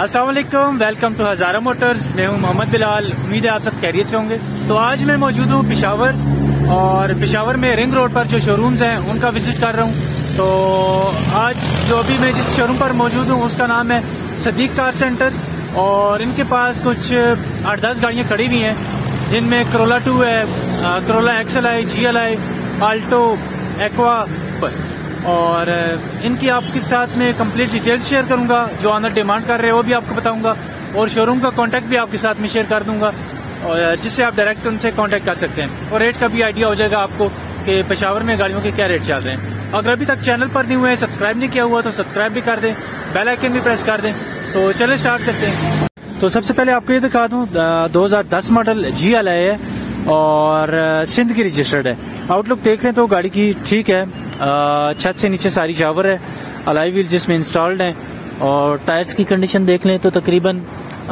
अस्सलाम वालेकुम, welcome to Hazara Motors. मैं हूं मोहम्मद बिलाल। उम्मीद है आप सब खैरियत से होंगे। तो आज मैं मौजूद हूं पेशावर, और पेशावर में रिंग रोड पर जो शोरूम्स हैं उनका विजिट कर रहा हूं। तो आज जो अभी मैं जिस शोरूम पर मौजूद हूं उसका नाम है सदीक कार सेंटर, और इनके पास कुछ 8-10 गाड़ियां खड़ी हुई हैं, जिनमें करोला 2 है, Corolla XLI, GLI, Alto, Aqua, और इनकी आपके साथ में कंप्लीट डिटेल्स शेयर करूंगा। जो ऑनर डिमांड कर रहे हैं वो भी आपको बताऊंगा, और शोरूम का कांटेक्ट भी आपके साथ में शेयर कर दूंगा, और जिससे आप डायरेक्ट उनसे कांटेक्ट कर सकते हैं, और रेट का भी आइडिया हो जाएगा आपको कि पेशावर में गाड़ियों के क्या रेट चल रहे हैं। अगर अभी तक चैनल पर नहीं हुए हैं, सब्सक्राइब नहीं किया हुआ तो सब्सक्राइब भी कर दें, बेल आइकन भी प्रेस कर दें। तो चलिए स्टार्ट करते हैं। तो सबसे पहले आपको ये दिखा दूं, 2010 मॉडल GLI है और सिंध की रजिस्टर्ड है। आउटलुक देख लें तो गाड़ी की ठीक है, छत से नीचे सारी शावर है, अलाई व्हील जिसमें इंस्टॉल्ड है, और टायर्स की कंडीशन देख लें तो तकरीबन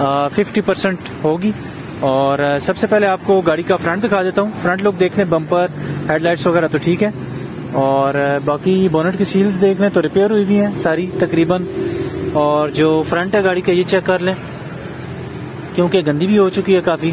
50% होगी। और सबसे पहले आपको गाड़ी का फ्रंट दिखा देता हूँ। फ्रंट लुक देख लें, बम्पर, हेडलाइट्स वगैरह तो ठीक है, और बाकी बोनेट की सील्स देख लें तो रिपेयर हुई हुई हैं सारी तकरीबन। और जो फ्रंट है गाड़ी का ये चेक कर लें, क्योंकि गंदी भी हो चुकी है काफ़ी।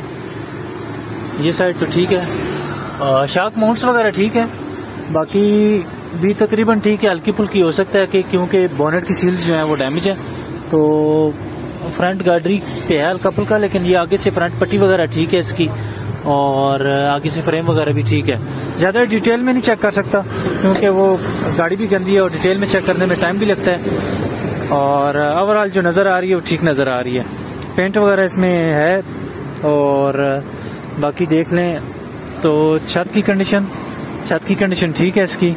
ये साइड तो ठीक है, शॉक माउंट्स वगैरह ठीक है, बाकी भी तकरीबन ठीक है। हल्की फुल्की हो सकता है कि क्योंकि बोनेट की सील्स जो हैं वो डैमेज है, तो फ्रंट गाड़ी पे है हल्का फुल्का, लेकिन ये आगे से फ्रंट पट्टी वगैरह ठीक है इसकी, और आगे से फ्रेम वगैरह भी ठीक है। ज़्यादा डिटेल में नहीं चेक कर सकता क्योंकि वो गाड़ी भी गंदी है और डिटेल में चेक करने में टाइम भी लगता है। और ओवरऑल जो नज़र आ रही है वो ठीक नज़र आ रही है। पेंट वगैरह इसमें है, और बाकी देख लें तो छत की कंडीशन ठीक है इसकी।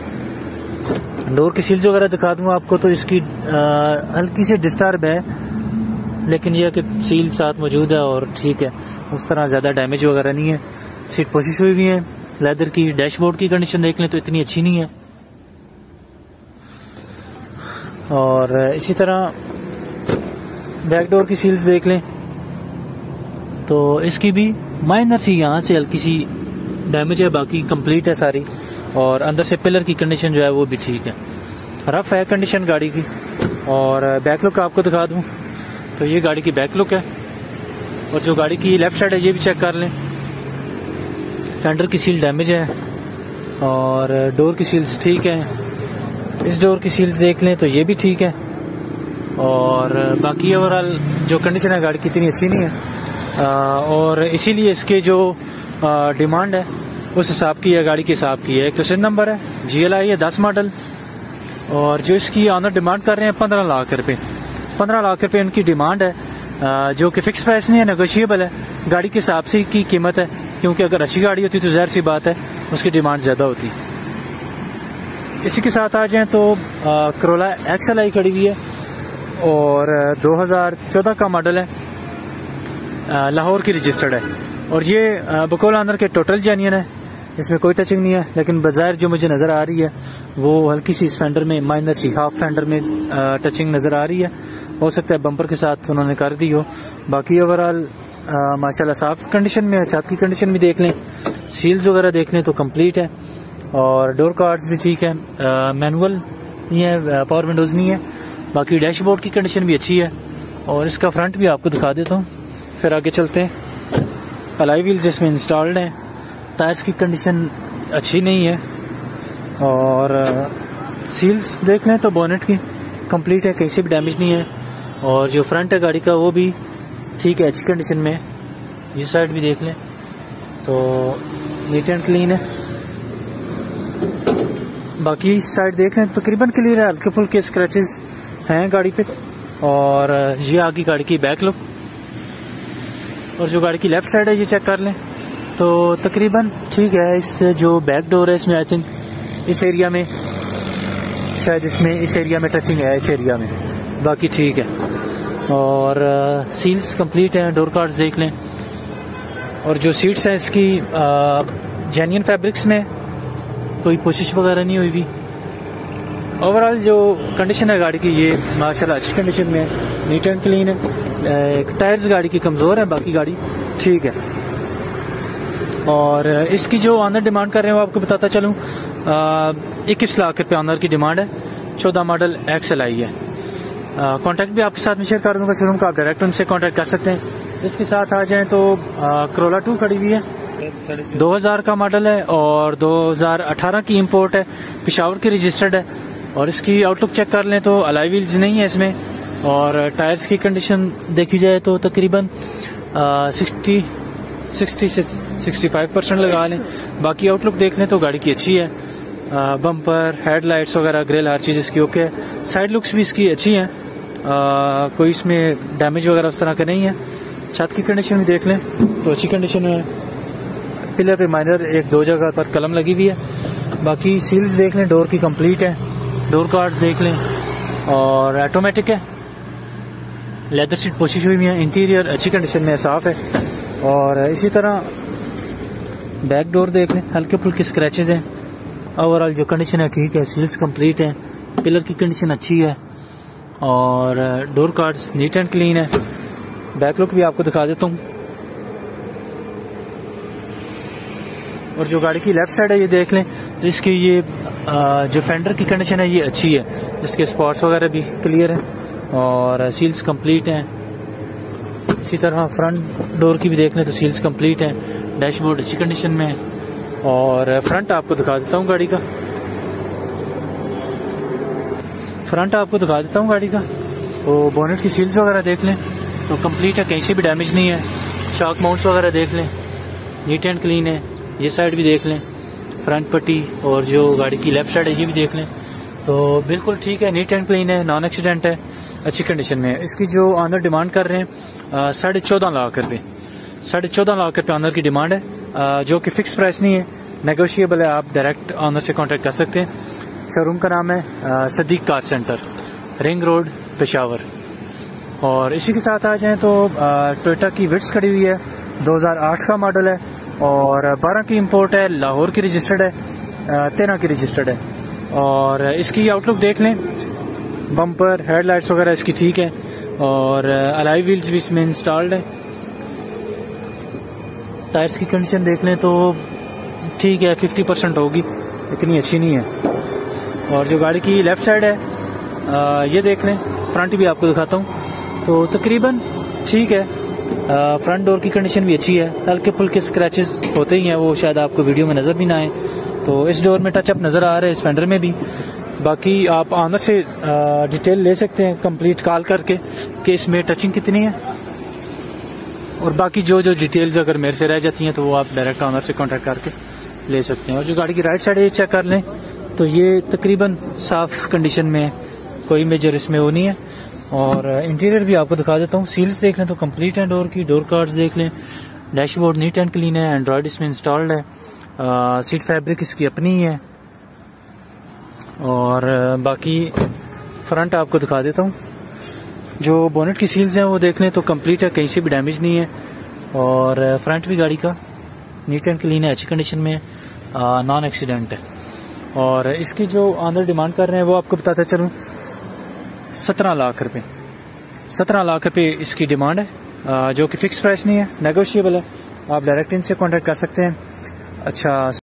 डोर की सील्स वगैरह दिखा दूंगा आपको, तो इसकी हल्की सी डिस्टर्ब है, लेकिन यह कि सील साथ मौजूद है और ठीक है, उस तरह ज़्यादा डैमेज वगैरह नहीं है। सीट पोजिश हुई हुई है, लेदर की। डैशबोर्ड की कंडीशन देख लें तो इतनी अच्छी नहीं है, और इसी तरह बैक डोर की सील्स देख लें तो इसकी भी माइनर सी यहाँ से हल्की सी डैमेज है, बाकी कंप्लीट है सारी। और अंदर से पिलर की कंडीशन जो है वो भी ठीक है, रफ है कंडीशन गाड़ी की। और बैक लुक आपको दिखा दूं तो ये गाड़ी की बैक लुक है, और जो गाड़ी की लेफ्ट साइड है ये भी चेक कर लें। फेंडर की सील डैमेज है, और डोर की सील्स ठीक है। इस डोर की सील्स देख लें तो ये भी ठीक है, और बाकी ओवरऑल जो कंडीशन है गाड़ी की इतनी अच्छी नहीं है, और इसीलिए इसके जो डिमांड है उस हिसाब की है, गाड़ी के हिसाब की है। एक तो सिंध नंबर है, GLI है 10 मॉडल, और जो इसकी ऑनर डिमांड कर रहे हैं 15 लाख रुपए। 15 लाख रुपए उनकी डिमांड है, जो कि फिक्स प्राइस नहीं है, नेगोशिएबल है। गाड़ी के हिसाब से की कीमत है, क्योंकि अगर अच्छी गाड़ी होती तो जाहिर सी बात है उसकी डिमांड ज़्यादा होती। इसी के साथ आ जाएँ तो करोला XLI खड़ी हुई है, और 2014 का मॉडल है, लाहौर की रजिस्टर्ड है, और ये बकौल ऑनर के टोटल जेन्युइन है, इसमें कोई टचिंग नहीं है। लेकिन बाजार जो मुझे नज़र आ रही है वो हल्की सी इस फेंडर में, माइनर सी हाफ फेंडर में टचिंग नज़र आ रही है। हो सकता है बम्पर के साथ उन्होंने कर दी हो। बाकी ओवरऑल माशाल्लाह साफ कंडीशन में है। छत की कंडीशन भी देख लें, सील्स वगैरह देख लें तो कंप्लीट है, और डोर कार्ड्स भी ठीक है। मैनुअल नहीं है, पावर विंडोज़ नहीं है। बाकी डैशबोर्ड की कंडीशन भी अच्छी है, और इसका फ्रंट भी आपको दिखा देता हूँ, फिर आगे चलते हैं। अलाई व्हील्स इसमें इंस्टॉल्ड हैं। टायर्स की कंडीशन अच्छी नहीं है, और सील्स देख लें तो बोनेट की कंप्लीट है, कहीं से भी डैमेज नहीं है। और जो फ्रंट है गाड़ी का वो भी ठीक है, अच्छी कंडीशन में है। ये साइड भी देख लें तो नीट एंड क्लीन है। बाकी साइड देख लें तकरीबन क्लियर है, हल्के फुल्के स्क्रैचेस हैं गाड़ी पे। और ये आगे गाड़ी की बैक लुक, और जो गाड़ी की लेफ्ट साइड है ये चेक कर लें तो तकरीबन ठीक है। इस जो बैक डोर है इसमें आई थिंक इस एरिया में, शायद इसमें इस एरिया में टचिंग है, इस एरिया में, बाकी ठीक है। और सील्स कंप्लीट हैं। डोर कार्ड्स देख लें, और जो सीट्स हैं इसकी जेन्युइन फैब्रिक्स में, कोई कोशिश वगैरह नहीं हुई भी। ओवरऑल जो कंडीशन है गाड़ी की ये माशाल्लाह अच्छी कंडीशन में है, नीट एंड क्लीन है। टायर्स गाड़ी की कमज़ोर है, बाकी गाड़ी ठीक है। और इसकी जो ऑनर डिमांड कर रहे हैं वो आपको बताता चलूँ, 21 लाख रुपये ऑनर की डिमांड है। 14 मॉडल XLI है। कॉन्टैक्ट भी आपके साथ में शेयर कर दूंगा शोरूम का, आप डायरेक्ट उनसे कॉन्टैक्ट कर सकते हैं। इसके साथ आ जाएं तो करोला 2 खड़ी हुई है, 2000 का मॉडल है और 2018 की इंपोर्ट है, पेशावर की रजिस्टर्ड है। और इसकी आउटलुक चेक कर लें तो अलॉय व्हील्स नहीं है इसमें, और टायर्स की कंडीशन देखी जाए तो तकरीबन 60 से 65% लगा लें। बाकी आउटलुक देख लें तो गाड़ी की अच्छी है, बम्पर, हेडलाइट्स वगैरह, ग्रिल, हर चीज़ इसकी ओके है। साइड लुक्स भी इसकी अच्छी हैं, कोई इसमें डैमेज वगैरह उस तरह का नहीं है। छत की कंडीशन भी देख लें तो अच्छी कंडीशन में है, पिलर पे माइनर 1-2 जगह पर कलम लगी हुई है। बाकी सील्स देख लें, डोर की कंप्लीट है, डोर कार्ड्स देख लें और ऑटोमेटिक है, लेदर सीट पोशी हुई है, इंटीरियर अच्छी कंडीशन में साफ है। और इसी तरह बैक डोर देख लें, हल्के फुल्के स्क्रैचेस हैं, ओवरऑल जो कंडीशन है ठीक है, सील्स कंप्लीट है, पिलर की कंडीशन अच्छी है और door cards neat and clean है। बैक लुक भी आपको दिखा देता हूँ। और जो गाड़ी की लेफ्ट साइड है ये देख लें तो इसकी ये जो फेंडर की कंडीशन है ये अच्छी है, इसके स्पॉट्स वगैरह भी क्लियर है और सील्स कंप्लीट हैं। इसी तरह फ्रंट डोर की भी देख लें तो सील्स कंप्लीट हैं, डैशबोर्ड अच्छी कंडीशन में है। और फ्रंट आपको दिखा देता हूँ गाड़ी का, गाड़ी का तो बोनेट की सील्स वगैरह देख लें तो कंप्लीट है, कहीं से भी डैमेज नहीं है। शॉक माउंट्स वगैरह देख लें, नीट एंड क्लीन है। ये साइड भी देख लें, फ्रंट पट्टी और जो गाड़ी की लेफ्ट साइड है ये भी देख लें तो बिल्कुल ठीक है, नीट एंड क्लीन है, नॉन एक्सीडेंट है, अच्छी कंडीशन में है। इसकी जो ऑनर डिमांड कर रहे हैं 14.5 लाख रुपये, 14.5 लाख रुपये ऑनर की डिमांड है, जो कि फिक्स प्राइस नहीं है, नेगोशिएबल है। आप डायरेक्ट ऑनर से कॉन्टेक्ट कर सकते हैं। शोरूम का नाम है Sadiq car centre, ring road, Peshawar. और इसी के साथ आ जाएं तो टोयोटा की विट्स खड़ी हुई है, 2008 का मॉडल है और 12 की इंपोर्ट है, लाहौर की रजिस्टर्ड है, 13 की रजिस्टर्ड है। और इसकी आउटलुक देख लें, बम्पर, हेडलाइट्स वगैरह इसकी ठीक है और अलॉय व्हील्स भी इसमें इंस्टॉल्ड है। टायर्स की कंडीशन देख लें तो ठीक है, 50% होगी, इतनी अच्छी नहीं है। और जो गाड़ी की लेफ्ट साइड है ये देख लें, फ्रंट भी आपको दिखाता हूँ तो तकरीबन ठीक है। फ्रंट डोर की कंडीशन भी अच्छी है, हल्के फुल्के स्क्रैचेस होते ही हैं, वो शायद आपको वीडियो में नजर भी ना आए। तो इस डोर में टचअप नजर आ रहा है, इस फेंडर में भी। बाकी आप ऑनर से डिटेल ले सकते हैं कंप्लीट कॉल करके कि इसमें टचिंग कितनी है, और बाकी जो डिटेल्स अगर मेरे से रह जाती हैं तो वो आप डायरेक्ट ऑनर से कॉन्टेक्ट करके ले सकते हैं। और जो गाड़ी की राइट साइड है ये चेक कर लें तो ये तकरीबन साफ कंडीशन में है, कोई मेजर इसमें वो नहीं है। और इंटीरियर भी आपको दिखा देता हूँ, सील्स देख लें तो कंप्लीट है, डोर की, डोर कार्ड्स देख लें, डैशबोर्ड नीट एंड क्लीन है, एंड्रॉइड इसमें इंस्टॉल्ड है, सीट फैब्रिक इसकी अपनी ही है। और बाकी फ्रंट आपको दिखा देता हूँ, जो बोनेट की सील्स हैं वो देख लें तो कंप्लीट है, कहीं से भी डैमेज नहीं है। और फ्रंट भी गाड़ी का नीट एंड क्लीन है, अच्छी कंडीशन में है, नॉन एक्सीडेंट है। और इसकी जो ऑनर डिमांड कर रहे हैं वो आपको बताता चलूँ 17 लाख रुपये, 17 लाख रुपये इसकी डिमांड है, जो कि फिक्स प्राइस नहीं है, नेगोशिएबल है। आप डायरेक्ट इनसे कॉन्टेक्ट कर सकते हैं। अच्छा।